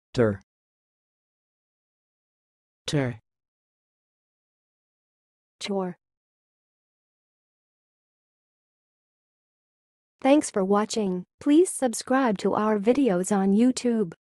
ter, chore. Thanks for watching. Please subscribe to our videos on YouTube.